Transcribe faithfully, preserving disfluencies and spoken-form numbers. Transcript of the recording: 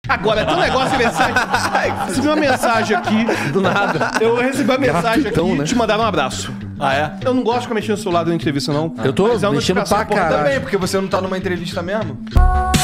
Agora, tem um negócio de mensagem. Recebi uma mensagem aqui. Do nada. Eu recebi uma mensagem Gratuitão, aqui né? e te mandaram um abraço. Ah, é? Eu não gosto de ficar mexendo no celular durante a entrevista, não. Eu tô Mas é uma mexendo notificação pra importante. caralho. Também, porque você não tá numa entrevista mesmo.